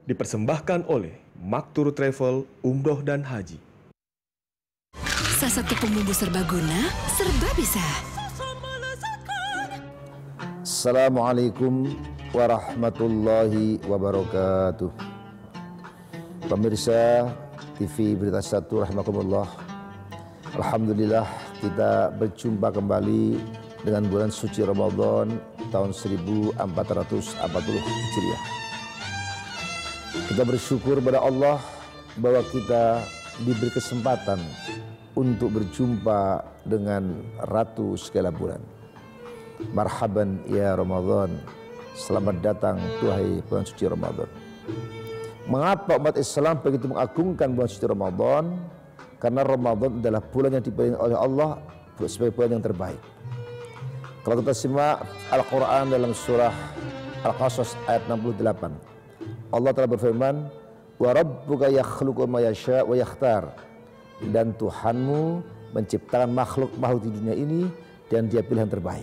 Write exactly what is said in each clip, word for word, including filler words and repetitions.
Dipersembahkan oleh Maktur Travel Umroh dan Haji. Salah satu pembumbu serbaguna, serba bisa. Assalamualaikum warahmatullahi wabarakatuh. Pemirsa T V Berita Satu rahimakumullah. Alhamdulillah kita berjumpa kembali dengan bulan suci Ramadan tahun seribu empat ratus empat puluh Hijriah. Kita bersyukur kepada Allah bahwa kita diberi kesempatan untuk berjumpa dengan Ratu segala bulan. Marhaban ya Ramadan, selamat datang tuhai bulan suci Ramadan. Mengapa umat Islam begitu mengagungkan bulan suci Ramadan? Karena Ramadan adalah bulan yang dipilih oleh Allah sebagai bulan yang terbaik. Kalau kita simak Al-Quran dalam surah Al-Qasas ayat enam puluh delapan, Allah telah berfirman, wa rabbuka yakhluqu ma yasha wa yakhtar, dan Tuhanmu menciptakan makhluk-makhluk di dunia ini dan Dia pilih yang terbaik.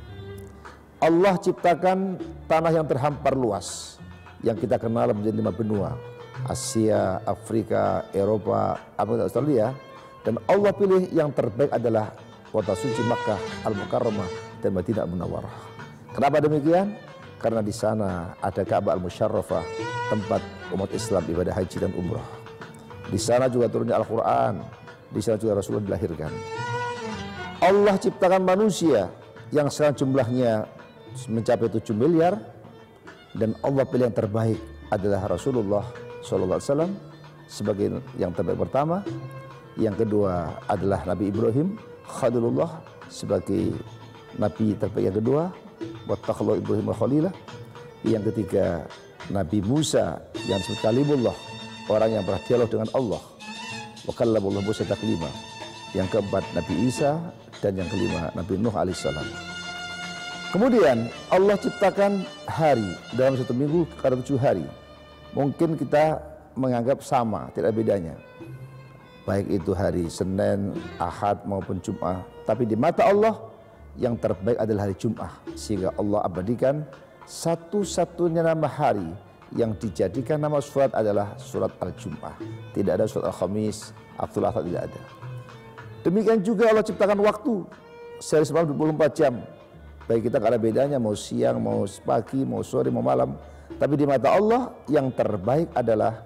Allah ciptakan tanah yang terhampar luas yang kita kenal menjadi lima benua, Asia, Afrika, Eropa, Amerika, Australia, dan Allah pilih yang terbaik adalah kota suci Makkah Al-Mukarramah dan Madinah Munawwarah. Kenapa demikian? Karena di sana ada Ka'bah Al-Musyarrafah, tempat umat Islam ibadah haji dan umrah. Di sana juga turunnya Al-Quran, di sana juga Rasulullah dilahirkan. Allah ciptakan manusia yang sekarang jumlahnya mencapai tujuh miliar, dan Allah pilih yang terbaik adalah Rasulullah shallallahu alaihi wasallam sebagai yang terbaik pertama. Yang kedua adalah Nabi Ibrahim Khalilullah sebagai Nabi terbaik yang kedua. Wattakhadha Ibrahim khalilah. Yang ketiga Nabi Musa yang disebut Kalimullah, orang yang pernah dialog dengan Allah. Wa kallamullah Musa taklima. Yang keempat Nabi Isa, dan yang kelima Nabi Nuh alaihissalam. Kemudian Allah ciptakan hari dalam satu minggu ada tujuh hari. Mungkin kita menganggap sama, tidak bedanya. Baik itu hari Senin, Ahad maupun Jumat. Tapi di mata Allah yang terbaik adalah hari Jumat. Sehingga Allah abadikan satu-satunya nama hari yang dijadikan nama surat adalah surat Al-Jum'ah. Tidak ada surat Al-Khamis, Abdul Ahad, tidak ada. Demikian juga Allah ciptakan waktu sehari semalam dua puluh empat jam. Baik kita tidak ada bedanya, mau siang, mau pagi, mau sore, mau malam. Tapi di mata Allah yang terbaik adalah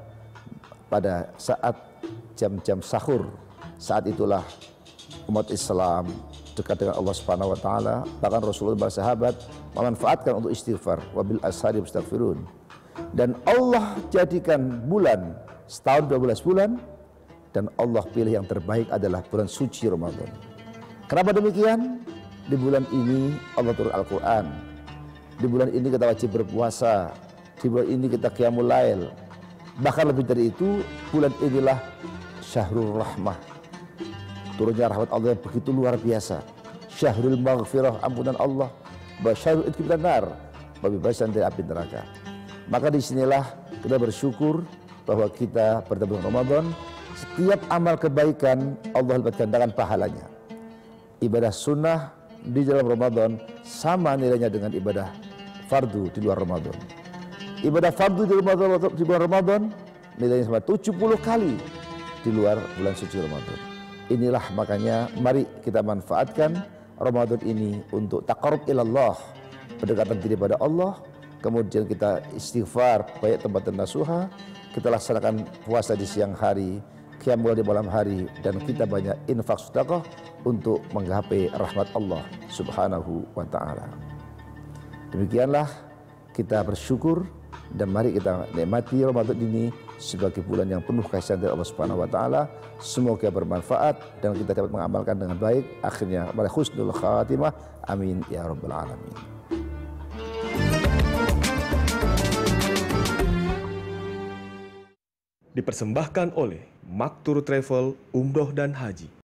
pada saat jam-jam sahur. Saat itulah umat Islam dekat dengan Allah Subhanahu wa taala. Bahkan Rasulullah bersahabat memanfaatkan untuk istighfar, wabil ashari mustaghfirun. Dan Allah jadikan bulan setahun dua belas bulan, dan Allah pilih yang terbaik adalah bulan suci Ramadan. Kenapa demikian? Di bulan ini Allah turun Al-Quran. Di bulan ini kita wajib berpuasa. Di bulan ini kita qiyamul lail. Bahkan lebih dari itu, bulan inilah Syahrul Rahmah. Turunnya rahmat Allah yang begitu luar biasa. Syahrul Maghfirah, ampunan Allah. Syahrul Idqi minan nar, pembebasan dari api neraka. Maka disinilah kita bersyukur bahwa kita bertemu Ramadan. Setiap amal kebaikan Allah lipat gandakan pahalanya. Ibadah sunnah di dalam Ramadan sama nilainya dengan ibadah fardu di luar Ramadan. Ibadah fardu di, Ramadan, di bulan Ramadan nilainya sama tujuh puluh kali di luar bulan suci Ramadan. Inilah makanya mari kita manfaatkan Ramadan ini untuk taqarrub ilallah, pendekatan diri pada Allah. Kemudian kita istighfar, baik tempat nasuha, kita laksanakan puasa di siang hari, qiyamul di malam hari, dan kita banyak infak sedekah untuk menggapai rahmat Allah Subhanahu wa taala. Demikianlah kita bersyukur, dan mari kita nikmati Ramadan ini sebagai bulan yang penuh kasih dari Allah Subhanahu wa taala. Semoga bermanfaat dan kita dapat mengamalkan dengan baik. Akhirnya pada husnul khatimah. Amin ya rabbal alamin. Dipersembahkan oleh Maktur Travel Umroh dan Haji.